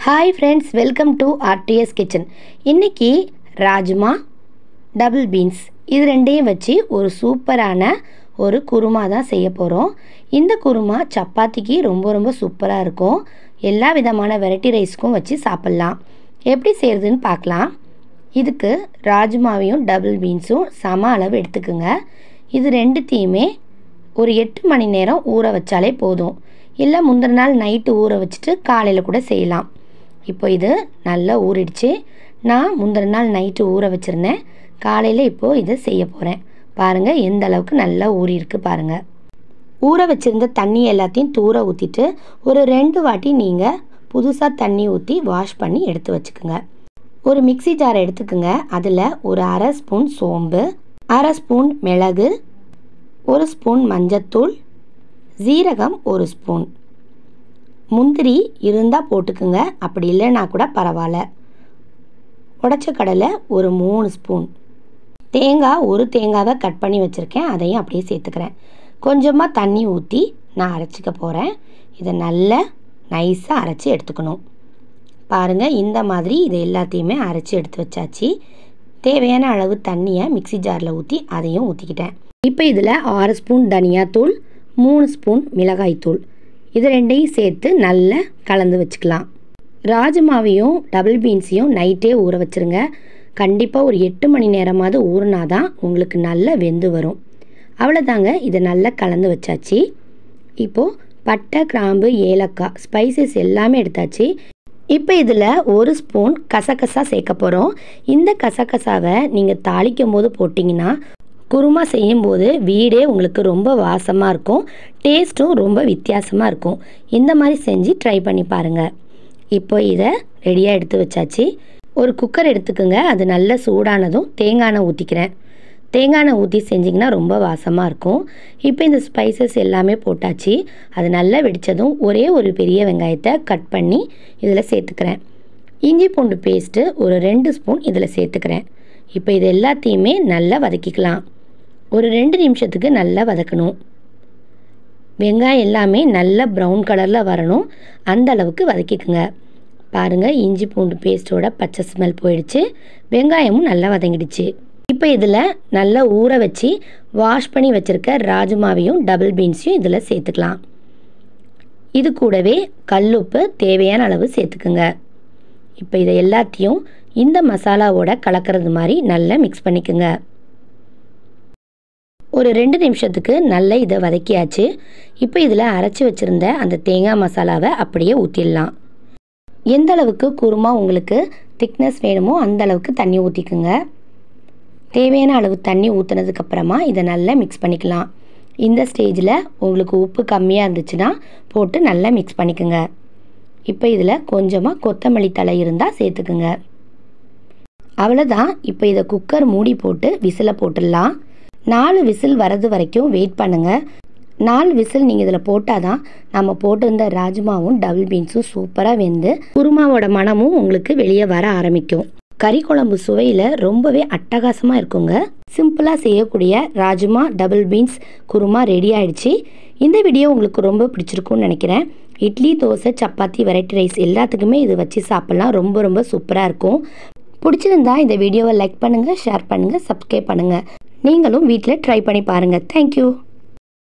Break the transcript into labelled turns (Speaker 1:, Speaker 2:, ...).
Speaker 1: Hi friends, welcome to R2S Kitchen. இன்னைக்கு rajma double beans இது ரெண்டையும் வச்சு ஒரு சூப்பரான ஒரு குருமா தான் செய்ய போறோம். இந்த குருமா சப்பாத்திக்கு ரொம்ப சூப்பரா இருக்கும். எல்லா விதமான வெரைட்டி ரைஸ்க்கும் வச்சு சாப்பிடலாம். எப்படி செய்யறதுன்னு பார்க்கலாம். இதுக்கு ராஜ்மாவையும் டபுள் பீன்ஸும் சம அளவு எடுத்துக்கங்க. இது ரெண்டுத்தையுமே ஒரு 8 மணி நேரம் ஊற வச்சாலே போதும். இல்ல முந்தின நாள் நைட் ஊற வச்சிட்டு காலையில கூட செய்யலாம். இப்போ இது நல்லா ஊறிடுச்சு. நான் முந்தின நாள் நைட் ஊற வச்சிருந்தேன். காலையில இப்போ இத செய்ய போறேன். பாருங்க எந்த அளவுக்கு நல்லா ஊறி இருக்கு பாருங்க. ஊற வச்சிருந்த தண்ணி எல்லாத்தையும் தூர ஊத்திட்டு ஒரு 2 வாட்டி நீங்க புதுசா தண்ணி ஊத்தி வாஷ் பண்ணி எடுத்து வச்சுக்கங்க. ஒரு மிக்ஸி ஜார் எடுத்துக்கங்க. அதுல ஒரு 1/2 ஸ்பூன் சோம்பு, 1/2 ஸ்பூன் மிளகு, 1 ஸ்பூன் மஞ்சத்தூள், ஜீரகம் 1 ஸ்பூன், முந்திரி இருந்தா போட்டுக்குங்க, அப்படி இல்லைனா கூட பரவாயில்ல, உடைச்ச கடலை ஒரு 3 ஸ்பூன், தேங்காய் ஒரு தேங்காவை கட் பண்ணி வச்சுருக்கேன், அதையும் அப்படியே சேர்த்துக்கிறேன். கொஞ்சமாக தண்ணி ஊற்றி நான் அரைச்சிக்க போகிறேன். இதை நல்லா நைஸாக அரைச்சி எடுத்துக்கணும். பாருங்கள் இந்த மாதிரி இதை எல்லாத்தையுமே அரைச்சி எடுத்து வச்சாச்சு. தேவையான அளவு தண்ணியை மிக்ஸி ஜாரில் ஊற்றி அதையும் ஊற்றிக்கிட்டேன். இப்போ இதில் 6 ஸ்பூன் தனியாத்தூள், 3 ஸ்பூன் மிளகாய்த்தூள் இது ரெண்டையும் சேர்த்து நல்லா கலந்து வச்சுக்கலாம். ராஜ்மாவையும் டபுள் பீன்ஸையும் நைட்டே ஊற வச்சுருங்க. கண்டிப்பாக ஒரு 8 மணி நேரமாவது ஊறினாதான் உங்களுக்கு நல்லா வெந்து வரும். அவ்வளோதாங்க, இதை நல்லா கலந்து வச்சாச்சு. இப்போது பட்டை, கிராம்பு, ஏலக்காய் ஸ்பைசஸ் எல்லாமே எடுத்தாச்சு. இப்போ இதில் 1 ஸ்பூன் கசகசா சேர்க்க போகிறோம். இந்த கசகசாவை நீங்கள் தாளிக்கும் போது போட்டிங்கன்னா குருமா செய்யும்போது வீடே உங்களுக்கு ரொம்ப வாசமாக இருக்கும். டேஸ்ட்டும் ரொம்ப வித்தியாசமாக இருக்கும். இந்த மாதிரி செஞ்சு ட்ரை பண்ணி பாருங்கள். இப்போ இதை ரெடியாக எடுத்து வச்சாச்சு. ஒரு குக்கர் எடுத்துக்கோங்க. அது நல்லா சூடானதும் தேங்காய் எண்ணெய் ஊற்றிக்கிறேன். தேங்காய் எண்ணெய் ஊற்றி செஞ்சிங்கன்னா ரொம்ப வாசமாக இருக்கும். இப்போ இந்த ஸ்பைசஸ் எல்லாமே போட்டாச்சு. அது நல்லா வெடித்ததும் ஒரே ஒரு பெரிய வெங்காயத்தை கட் பண்ணி இதில் சேர்த்துக்கிறேன். இஞ்சி பூண்டு பேஸ்ட்டு ஒரு 2 ஸ்பூன் இதில் சேர்த்துக்கிறேன். இப்போ இது எல்லாத்தையுமே நல்லா வதக்கிக்கலாம். ஒரு 2 நிமிஷத்துக்கு நல்லா வதக்கணும். வெங்காயம் எல்லாமே நல்லா ப்ரௌன் கலரில் வரணும். அந்த அளவுக்கு வதக்கிக்குங்க. பாருங்கள் இஞ்சி பூண்டு பேஸ்ட்டோட பச்சை ஸ்மெல் போயிடுச்சு. வெங்காயமும் நல்லா வதங்கிடுச்சு. இப்போ இதில் நல்லா ஊற வச்சு வாஷ் பண்ணி வச்சுருக்க ராஜ்மாவையும் டபுள் பீன்ஸையும் இதில் சேர்த்துக்கலாம். இது கூடவே கல்லுப்பு தேவையான அளவு சேர்த்துக்குங்க. இப்போ இதை எல்லாத்தையும் இந்த மசாலாவோட கலக்கிறது மாதிரி நல்லா மிக்ஸ் பண்ணிக்கோங்க. ஒரு 2 நிமிஷத்துக்கு நல்லா இதை வதக்கியாச்சு. இப்போ இதில் அரைச்சி வச்சுருந்த அந்த தேங்காய் மசாலாவை அப்படியே ஊற்றிடலாம். எந்த அளவுக்கு குருமா உங்களுக்கு திக்னஸ் வேணுமோ அந்த அளவுக்கு தண்ணி ஊற்றிக்குங்க. தேவையான அளவு தண்ணி ஊற்றினதுக்கப்புறமா இதை நல்லா மிக்ஸ் பண்ணிக்கலாம். இந்த ஸ்டேஜில் உங்களுக்கு உப்பு கம்மியாக இருந்துச்சுன்னா போட்டு நல்லா மிக்ஸ் பண்ணிக்கோங்க. இப்போ இதில் கொஞ்சமாக கொத்தமல்லி தழை இருந்தால் சேர்த்துக்குங்க. அவ்வளோதான். இப்போ இதை குக்கர் மூடி போட்டு விசிலை போட்டுடலாம். 4 விசில் வரது வரைக்கும் வெயிட் பண்ணுங்கள். 4 விசில் நீங்கள் இதில் போட்டால் தான் நம்ம போட்டிருந்த ராஜ்மாவும் டபுள் பீன்ஸும் சூப்பராக வெந்து குருமாவோட மனமும் உங்களுக்கு வெளியே வர ஆரம்பிக்கும். கறி குழம்பு சுவையில் ரொம்பவே அட்டகாசமாக இருக்குங்க. சிம்பிளாக செய்யக்கூடிய rajma double beans kurma ready ஆயிடுச்சு. இந்த வீடியோ உங்களுக்கு ரொம்ப பிடிச்சிருக்குன்னு நினைக்கிறேன். இட்லி, தோசை, சப்பாத்தி, வெரைட்டி ரைஸ் எல்லாத்துக்குமே இது வச்சு சாப்பிட்லாம். ரொம்ப சூப்பராக இருக்கும். பிடிச்சிருந்தா இந்த வீடியோவை லைக் பண்ணுங்கள், ஷேர் பண்ணுங்கள், சப்ஸ்கிரைப் பண்ணுங்கள். நீங்களும் வீட்டில் ட்ரை பண்ணி பாருங்கள். தேங்க்யூ.